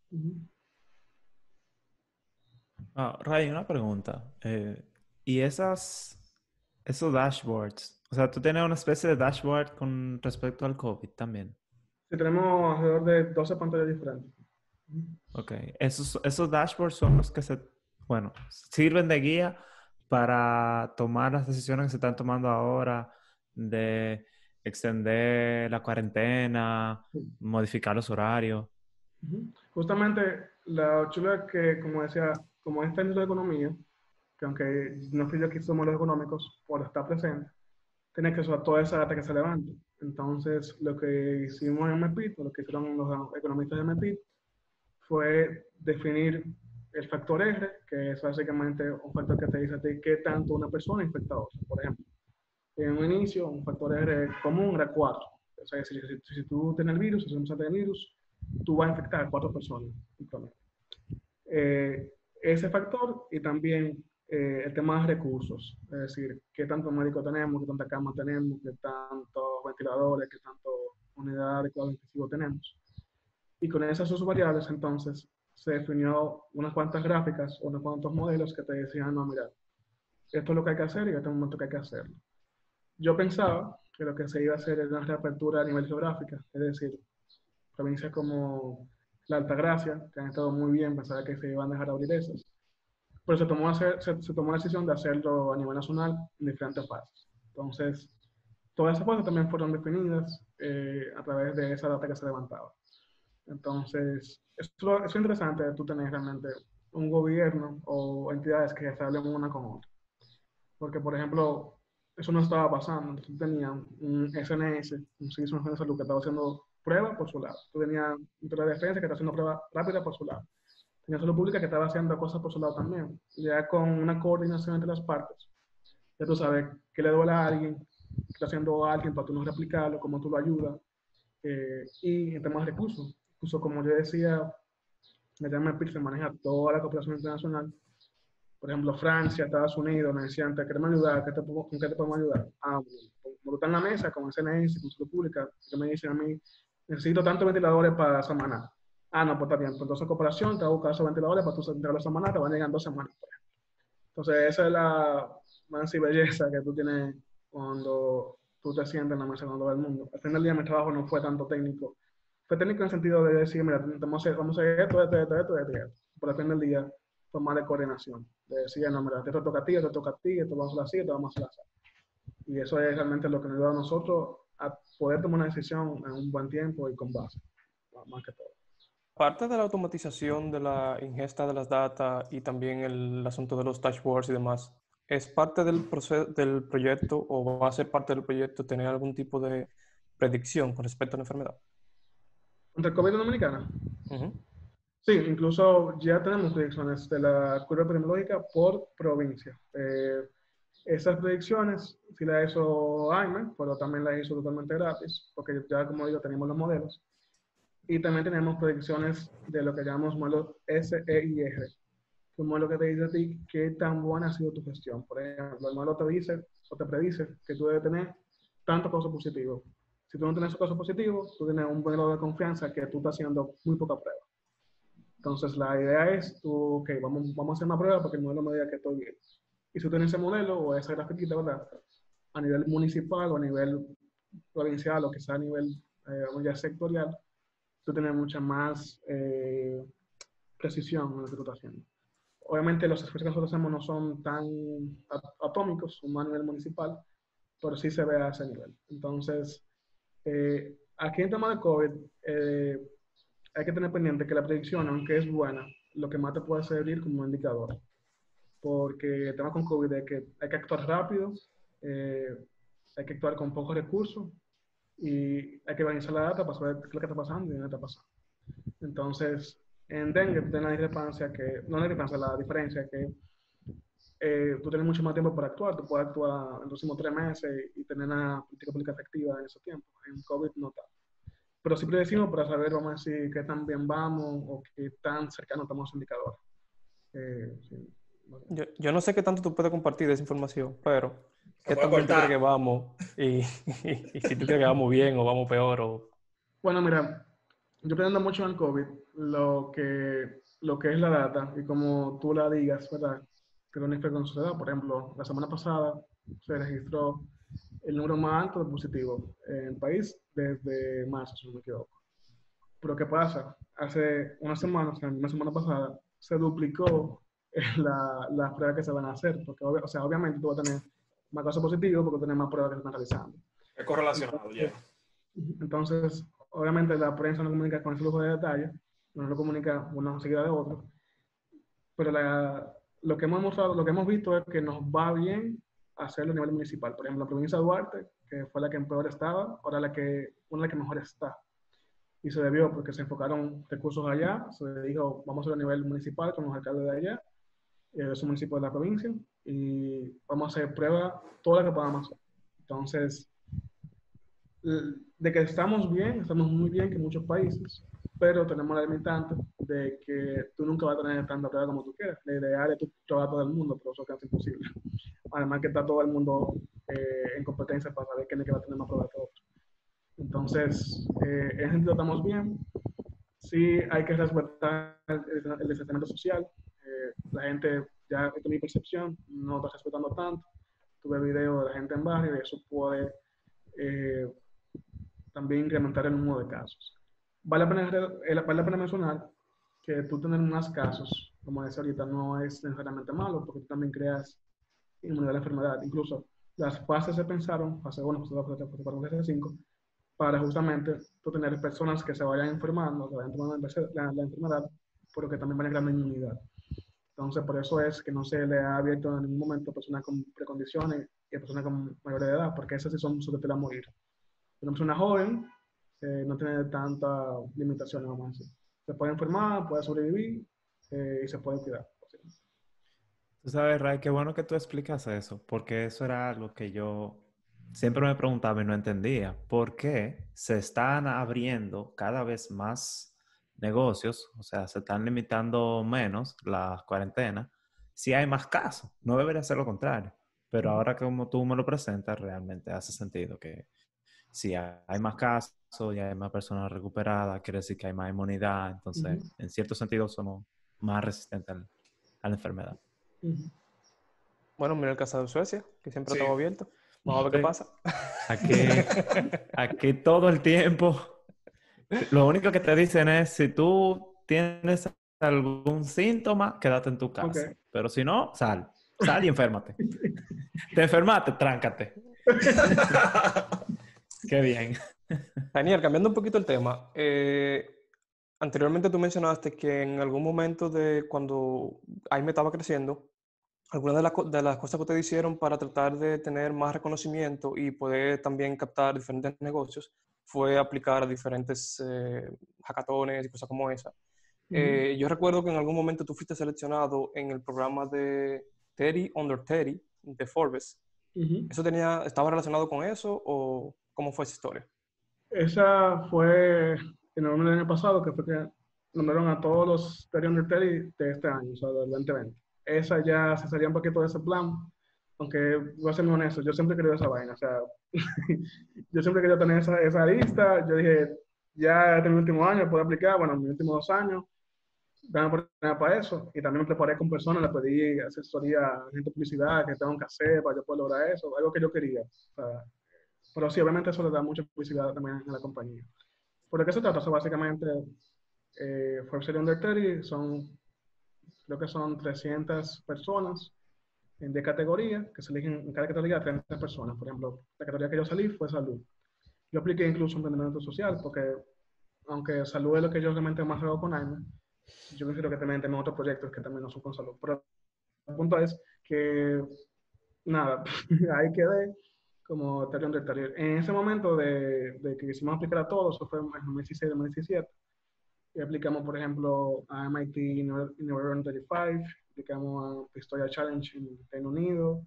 Ray, una pregunta. ¿Y esos dashboards? O sea, ¿tú tienes una especie de dashboard con respecto al COVID también? Sí, tenemos alrededor de 12 pantallas diferentes. Ok. Esos dashboards son los que sirven de guía para tomar las decisiones que se están tomando ahora de extender la cuarentena, modificar los horarios. Justamente la chula es que, como decía, como está en la economía, que aunque no fui yo que somos los económicos, por estar presente, tiene que usar toda esa data que se levante. Entonces, lo que hicimos en MEPIT, o lo que hicieron los economistas de MEPIT, fue definir el factor R, que es básicamente un factor que te dice a ti qué tanto una persona infecta a otra. Por ejemplo, en un inicio, un factor R común era 4. O sea, si tú tienes el virus, si tú tienes el virus, tú vas a infectar a 4 personas. Ese factor y también el tema de recursos, es decir, qué tanto médicos tenemos, qué tanta cama tenemos, qué tantos ventiladores, qué tanto unidades de cuidado intensivo tenemos. Y con esas dos variables, entonces, se definió unas cuantas gráficas, unos cuantos modelos que te decían, no, mira, esto es lo que hay que hacer y este es el momento que hay que hacerlo. Yo pensaba que lo que se iba a hacer era una reapertura a nivel geográfica, es decir, provincias como la Altagracia, que han estado muy bien, pensaba que se iban a dejar abrir esas. Pero se tomó la decisión de hacerlo a nivel nacional en diferentes fases. Entonces, todas esas fases también fueron definidas a través de esa data que se levantaba. Entonces, eso es interesante, tú tenés realmente un gobierno o entidades que se hablen una con otra. Porque, por ejemplo, eso no estaba pasando. Tú tenías un SNS, un Servicio Nacional de Salud, que estaba haciendo pruebas por su lado. Tú tenías un Ministerio de Defensa que estaba haciendo pruebas rápidas por su lado. Tenías Salud Pública que estaba haciendo cosas por su lado también. Ya con una coordinación entre las partes, ya tú sabes qué le duele a alguien, qué está haciendo a alguien para tú no replicarlo, cómo tú lo ayudas. Y en temas de recursos. Incluso como yo decía, la MEPIT se maneja toda la cooperación internacional. Por ejemplo, Francia, Estados Unidos, me decían, te queremos ayudar, ¿con qué te podemos ayudar? Como tú estás en la mesa, con SNS, con Salud Pública, que me dicen a mí, necesito tantos ventiladores para Samaná. No, pues está bien, pues entonces cooperación, te va a buscar esos ventiladores para tú entregarlos a Samaná, te van a llegar en 2 semanas. Entonces, esa es la mansa y belleza que tú tienes cuando tú te sientes en la mesa con todo el mundo. Al final del día mi trabajo no fue tanto técnico. Fue técnico en el sentido de decir, mira, vamos a hacer esto. Pero al final del día fue más de coordinación. De decir, no, mira, esto toca a ti, esto toca a ti, esto vamos a hacer así, esto vamos a hacer así. Y eso es realmente lo que nos ayuda a nosotros a poder tomar una decisión en un buen tiempo y con base, más que todo. Parte de la automatización de la ingesta de las data y también el asunto de los dashboards y demás, ¿es parte del proyecto o va a ser parte del proyecto tener algún tipo de predicción con respecto a la enfermedad? ¿Entre el COVID y Dominicana? Sí, incluso ya tenemos predicciones de la curva epidemiológica por provincia. Esas predicciones sí las hizo AIME, pero también las hizo totalmente gratis, porque ya, como digo, tenemos los modelos. Y también tenemos predicciones de lo que llamamos modelo SEIR, que un modelo que te dice a ti qué tan buena ha sido tu gestión. Por ejemplo, el modelo te dice o te predice que tú debes tener tantos casos positivos. Si tú no tienes esos casos positivos, tú tienes un buen grado de confianza que tú estás haciendo muy poca prueba. Entonces, la idea es, tú, ok, vamos a hacer una prueba para que el modelo me diga que estoy bien. Y si tú tienes ese modelo o esa grafiquita, ¿verdad? A nivel municipal o a nivel provincial o quizá a nivel ya sectorial, tú tienes mucha más precisión en lo que tú estás haciendo. Obviamente los esfuerzos que nosotros hacemos no son tan atómicos, son más a nivel municipal, pero sí se ve a ese nivel. Entonces, aquí en tema de COVID, hay que tener pendiente que la predicción, aunque es buena, lo que más te puede servir como indicador. Porque el tema con COVID es que hay que actuar rápido, hay que actuar con pocos recursos y hay que organizar la data para saber qué es lo que está pasando y dónde está pasando. Entonces, en dengue, tú tienes la discrepancia que, no la discrepancia, la diferencia que tú tienes mucho más tiempo para actuar, tú puedes actuar en los próximos 3 meses y tener una política pública efectiva en ese tiempo. En COVID no tanto. Pero siempre decimos para saber, vamos a decir, qué tan bien vamos o qué tan cercanos estamos a los indicadores. Sí. Yo no sé qué tanto tú puedes compartir de esa información, pero ¿qué tan bien tú crees que vamos? Y si tú crees que vamos bien o vamos peor. Bueno, mira, yo pretendo mucho en el COVID lo que es la data y como tú la digas, ¿verdad? Que no es con sociedad. Por ejemplo, la semana pasada se registró el número más alto de positivos en el país desde marzo, si no me equivoco. Pero ¿qué pasa? Hace una semana, o sea, una semana pasada, se duplicó las pruebas que se van a hacer, porque obviamente tú vas a tener más casos positivos porque tienes más pruebas que se están realizando. Es correlacionado ya. Entonces, obviamente la prensa no comunica con ese flujo de detalles, no lo comunica una seguida de otro, pero lo que hemos mostrado, lo que hemos visto es que nos va bien hacerlo a nivel municipal. Por ejemplo, la provincia de Duarte, que fue la que peor estaba, ahora una de las que mejor está. Y se debió porque se enfocaron recursos allá, se dijo, vamos a hacerlo a nivel municipal con los alcaldes de allá, de esos municipios de la provincia, y vamos a hacer pruebas todas las que podamos hacer. Entonces, de que estamos muy bien que en muchos países, pero tenemos la limitante de que tú nunca vas a tener tanta prueba como tú quieras. La idea es tú probar a todo el mundo, pero eso es casi imposible. Además que está todo el mundo en competencia para saber quién es que va a tener más pruebas que otro. Entonces, en ese sentido estamos bien. Sí hay que respetar el distanciamiento social. La gente, ya esta es mi percepción, no está respetando tanto. Tuve videos de la gente en barrio y eso puede también incrementar el número de casos. Vale la pena mencionar que tú tener más casos, como decía ahorita, no es necesariamente malo, porque tú también creas inmunidad a la enfermedad. Incluso las fases se pensaron, fase 1, fase 2, fase 4, fase 5, para justamente tú tener personas que se vayan enfermando, que vayan tomando la enfermedad, pero que también van a crear inmunidad. Entonces, por eso es que no se le ha abierto en ningún momento a personas con precondiciones y a personas con mayor edad, porque esas sí son susceptibles a morir. Una persona joven no tiene tantas limitaciones, vamos a decir. Se puede enfermar, puede sobrevivir y se puede cuidar. Tú sabes, Ray, qué bueno que tú explicas eso, porque eso era algo que yo siempre me preguntaba y no entendía. ¿Por qué se están abriendo cada vez más negocios? O sea, se están limitando menos las cuarentenas si hay más casos. No debería ser lo contrario. Pero ahora como tú me lo presentas, realmente hace sentido que si hay más casos y hay más personas recuperadas, quiere decir que hay más inmunidad. Entonces, en cierto sentido, somos más resistentes a la enfermedad. Bueno, mira el caso de Suecia, que siempre estaba abierto. Vamos a ver qué pasa. Aquí todo el tiempo, lo único que te dicen es, si tú tienes algún síntoma, quédate en tu casa. Okay. Pero si no, sal y enférmate. Te enfermaste, tráncate. Qué bien. Daniel, cambiando un poquito el tema, anteriormente tú mencionaste que en algún momento de cuando AIME estaba creciendo, algunas de las cosas que ustedes hicieron para tratar de tener más reconocimiento y poder también captar diferentes negocios fue aplicar a diferentes hackatones y cosas como esa. Yo recuerdo que en algún momento tú fuiste seleccionado en el programa de 30 Under 30 de Forbes. ¿Eso estaba relacionado con eso o cómo fue esa historia? Esa fue en el año pasado, que fue que nombraron a todos los 30 Under 30 de este año, o sea, del 2020. Esa ya se salía un poquito de ese plan, aunque voy a ser muy honesto, yo siempre he querido esa vaina, o sea, yo siempre quería tener esa lista, yo dije, ya este es mi último año, puedo aplicar, bueno, mis últimos 2 años, dame oportunidad para eso. Y también me preparé con personas, le pedí asesoría a gente de publicidad, que tengo que hacer para yo poder lograr eso, algo que yo quería. O sea, pero sí, obviamente eso le da mucha publicidad también a la compañía. ¿Por qué se trata? O sea, básicamente, Forbes Under 30 creo que son 300 personas en 10 categorías, que se eligen en cada categoría 30 personas. Por ejemplo, la categoría que yo salí fue salud. Yo apliqué incluso emprendimiento social, porque aunque salud es lo que yo realmente más hago con AIME, yo considero que también tenemos otros proyectos que también no son con salud. Pero el punto es que, nada, ahí quedé como Ethereum de Ethereum. En ese momento de que hicimos aplicar a todos, eso fue en 2016, 2017, y aplicamos, por ejemplo, a MIT Innovation 35, aplicamos a Pistoia Challenge en Reino Unido,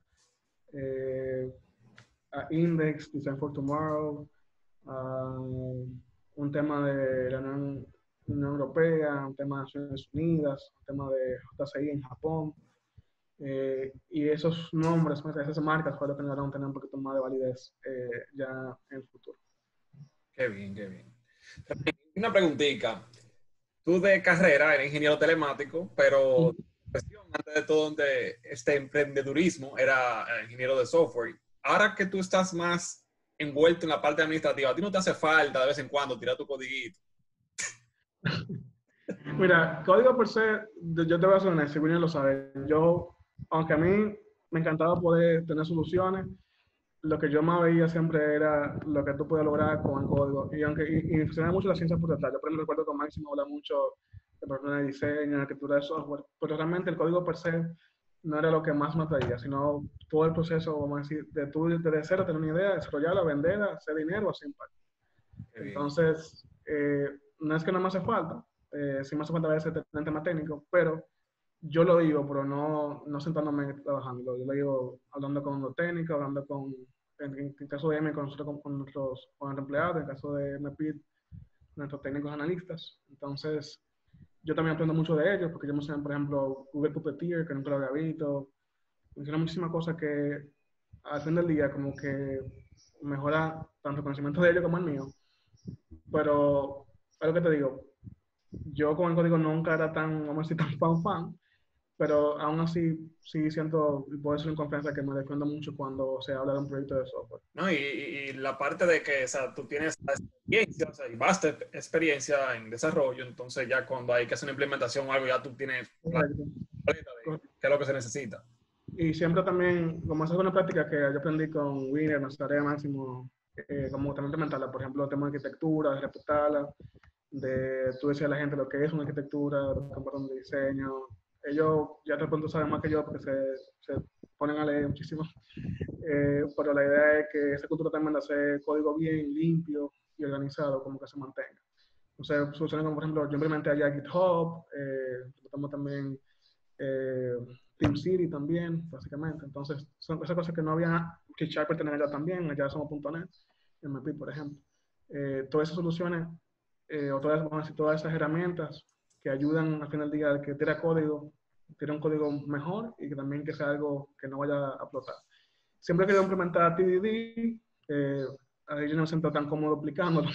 a Index, Design for Tomorrow, a un tema de la Unión Europea, un tema de Naciones Unidas, un tema de JCI en Japón. Y esos nombres, esas marcas, fueron lo que nos van a tener un poquito más de validez ya en el futuro. Qué bien, qué bien. Una preguntita. Tú de carrera eres ingeniero telemático, pero antes de todo de este emprendedurismo era ingeniero de software. Ahora que tú estás más envuelto en la parte administrativa, ¿a ti no te hace falta de vez en cuando tirar tu codiguito? Mira, código per se, yo te voy a ser honesto, William lo sabe. Yo, aunque a mí me encantaba poder tener soluciones, lo que yo más veía siempre era lo que tú puedes lograr con el código. Y aunque y funciona mucho la ciencia por detrás. Yo, por ejemplo, recuerdo que Máximo habla mucho de problemas de diseño, de escritura de software, pero realmente el código per se no era lo que más me atraía, sino todo el proceso, vamos a decir, de tú desde cero tener una idea, desarrollarla, venderla, hacer dinero, hacer impacto. Entonces, no es que no me hace falta, sí me hace falta a veces tener tema técnico, pero yo lo digo, pero no sentándome trabajando. Yo lo digo hablando con los técnicos, hablando con, en caso de M, con nosotros, con nuestros empleados, en caso de MPID, nuestros técnicos analistas. Entonces, yo también aprendo mucho de ellos, porque yo me sé, por ejemplo, Google Puppeteer, que nunca lo había visto. Funciona muchísimas cosas que al fin del día como que mejora tanto el conocimiento de ellos como el mío. Pero, es lo que te digo, yo con el código nunca era tan, vamos a decir, tan fan, pero aún así sí siento y puedo decir en confianza que me defiendo mucho cuando se habla de un proyecto de software. No, y la parte de que, o sea, tú tienes la experiencia, o sea, y vasta experiencia en desarrollo, entonces ya cuando hay que hacer una implementación o algo, ya tú tienes Correcto. de qué es lo que se necesita. Y siempre también, como es una práctica que yo aprendí con Winner, Nazaré Máximo, como también implementarla, por ejemplo, el tema de arquitectura, de respetarla, de tú decir a la gente lo que es una arquitectura, lo que es un diseño. Ellos ya de pronto saben más que yo porque se ponen a leer muchísimo. Pero la idea es que esa cultura también de hacer código bien, limpio y organizado, como que se mantenga. Entonces, soluciones como por ejemplo, yo implementé allá GitHub, implementamos también TeamCity también, básicamente. Entonces, son esas cosas que no había que Sharper tener allá también, allá somos .NET, MP, por ejemplo. Todas esas soluciones, o todas esas herramientas que ayudan al final del día al que tira código, tira un código mejor y que también que sea algo que no vaya a explotar. Siempre he querido implementar TDD, ahí yo no me siento tan cómodo aplicándolo,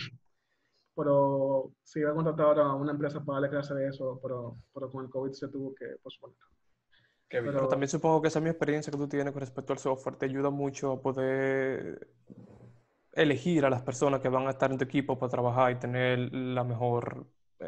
pero sí iba a contratar ahora a una empresa para darle clase de eso, pero con el COVID se tuvo que posponer. Pero también supongo que esa misma experiencia que tú tienes con respecto al software te ayuda mucho a poder elegir a las personas que van a estar en tu equipo para trabajar y tener la mejor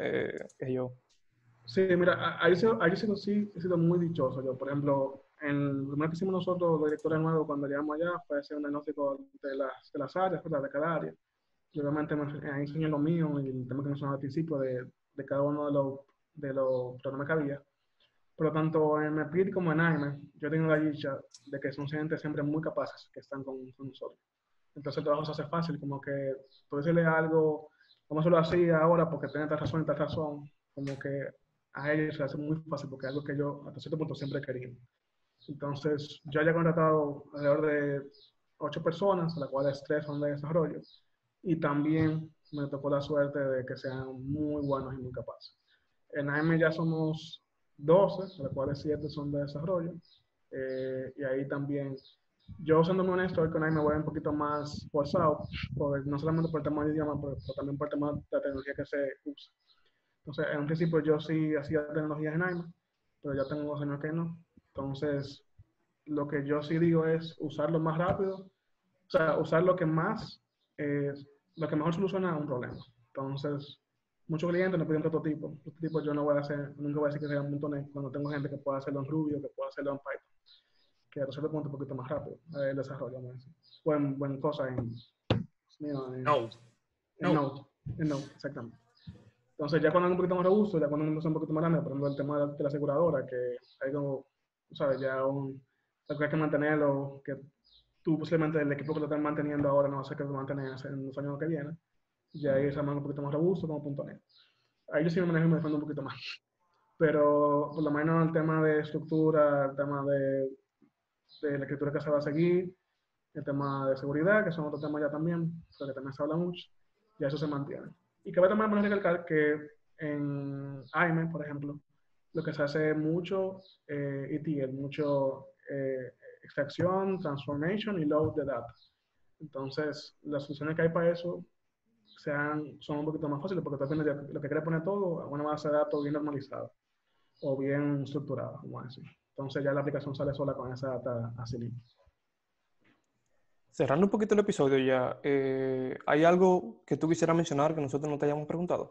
Sí, mira, ahí sí he sido muy dichoso. Yo, por ejemplo, en lo primero que hicimos nosotros, los directores nuevos, cuando llegamos allá, fue hacer un diagnóstico de las áreas, ¿verdad? De cada área. Y obviamente ahí enseñé lo mío y el tema que mencionaba al principio de cada uno de los programas que había. Pero tanto en MEPID como en AIME, yo tengo la dicha de que son gente siempre muy capaces que están con nosotros. Entonces el trabajo se hace fácil, como que tú decirle algo, vamos a hacerlo así ahora porque tiene tal razón y tal razón, como que a ellos se hace muy fácil porque es algo que yo hasta cierto punto siempre he querido. Entonces yo haya contratado alrededor de 8 personas, de las cuales 3 son de desarrollo, y también me tocó la suerte de que sean muy buenos y muy capaces. En AIME ya somos 12, de las cuales 7 son de desarrollo, y ahí también, yo siendo muy honesto, hoy con AIME me voy un poquito más forzado, no solamente por el tema del idioma, pero también por el tema de la tecnología que se usa. Entonces, en un principio yo sí hacía tecnologías en AIME, pero ya tengo 2 años que no. Entonces, lo que yo sí digo es usarlo más rápido, o sea, usar lo que mejor soluciona un problema. Entonces, muchos clientes me piden prototipos. Prototipos yo no voy a hacer, nunca voy a decir que sea en .NET cuando tengo gente que pueda hacerlo en Ruby o que pueda hacerlo en Python, que resuelve un poquito más rápido el desarrollo. Buen cosa en Node, exactamente. Entonces, ya cuando es un poquito más robusto, ya cuando es un poquito más grande, por ejemplo, el tema de la aseguradora, que hay como, ¿sabes? Ya algo que hay que mantenerlo, que tú posiblemente el equipo que lo están manteniendo ahora no va a ser que lo mantengan en los años que vienen, ya ahí es un poquito más robusto como .NET. Ahí yo sí me manejo y me defiendo un poquito más. Pero por lo menos el tema de estructura, el tema de la escritura que se va a seguir, el tema de seguridad, que son otros temas ya también, porque también se habla mucho, ya eso se mantiene. Y cabe también recalcar que en AIME, por ejemplo, lo que se hace mucho ETL, mucho extracción, transformation y load de data. Entonces, las soluciones que hay para eso son un poquito más fáciles porque tú lo que quieres poner todo a una base de datos bien normalizada o bien estructurada, como decir. Entonces ya la aplicación sale sola con esa data así limpia. Cerrando un poquito el episodio ya, ¿hay algo que tú quisieras mencionar que nosotros no te hayamos preguntado?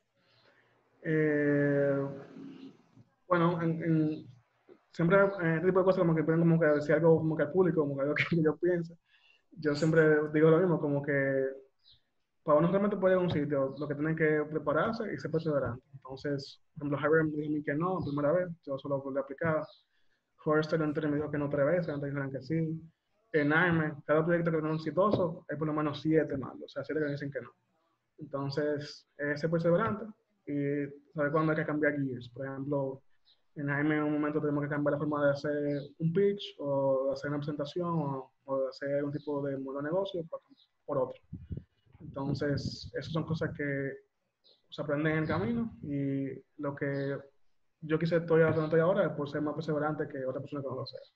Bueno, siempre este tipo de cosas como que pueden como que decir algo como que al público, como que algo que yo pienso. Yo siempre digo lo mismo, como que para uno realmente poder ir a un sitio, lo que tienen que prepararse y ser perseverante. Entonces, por ejemplo, Harvard me dijo que no, primera vez, yo solo volví a aplicar. Forrester entonces me dijo que no 3 veces, antes dijeron que sí. En AIME, cada proyecto que es exitoso, hay por lo menos 7 malos, o sea, 7 que dicen que no. Entonces, ser perseverante y saber cuándo hay que cambiar gears. Por ejemplo, en AIME en un momento tenemos que cambiar la forma de hacer un pitch o de hacer una presentación o de hacer un tipo de modelo de negocio por otro. Entonces, esas son cosas que se aprenden en el camino y lo que yo quise estoy ahora es por ser más perseverante que otra persona que no lo sea.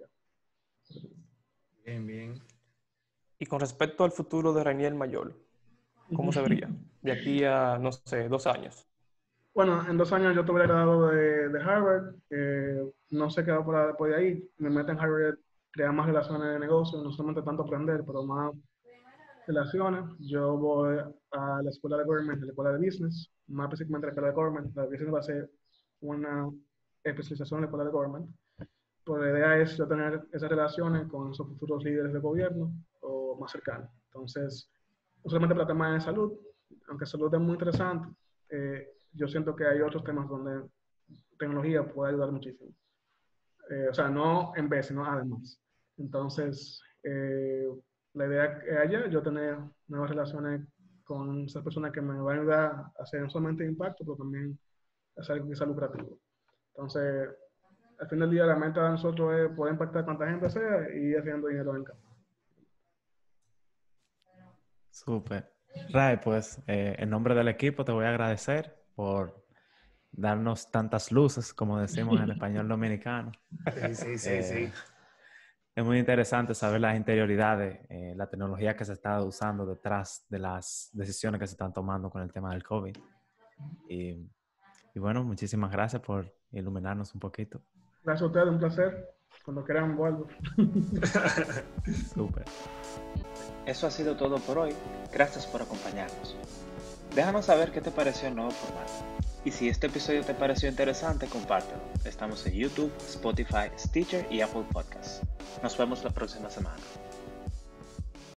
Bien. Y con respecto al futuro de Rainier Mayol, ¿cómo se vería? De aquí a, no sé, 2 años. Bueno, en 2 años yo estuve graduado de Harvard. No sé qué va por ahí. Me meto en Harvard a crear más relaciones de negocio, no solamente tanto aprender, pero más relaciones. Yo voy a la escuela de Government, a la escuela de Business, más específicamente a la escuela de Government. La de Business va a ser una especialización en la escuela de Government. Pues la idea es yo tener esas relaciones con esos futuros líderes de gobierno o más cercanos. Entonces, usualmente para temas de salud, aunque salud es muy interesante, yo siento que hay otros temas donde tecnología puede ayudar muchísimo. O sea, no en vez, sino además. Entonces, la idea es allá, yo tener nuevas relaciones con esas personas que me van a ayudar a hacer no solamente impacto, pero también hacer algo que sea lucrativo. Entonces, al fin del día, la meta de nosotros es poder impactar cuanta gente sea y ir haciendo dinero en el campo. Súper. Ray, pues en nombre del equipo te voy a agradecer por darnos tantas luces, como decimos en español dominicano. Sí. Es muy interesante saber las interioridades, la tecnología que se está usando detrás de las decisiones que se están tomando con el tema del COVID. Y bueno, muchísimas gracias por iluminarnos un poquito. Gracias a ustedes, un placer. Cuando quieran vuelvo. Súper. Eso ha sido todo por hoy. Gracias por acompañarnos. Déjanos saber qué te pareció el nuevo formato. Y si este episodio te pareció interesante, compártelo. Estamos en YouTube, Spotify, Stitcher y Apple Podcasts. Nos vemos la próxima semana.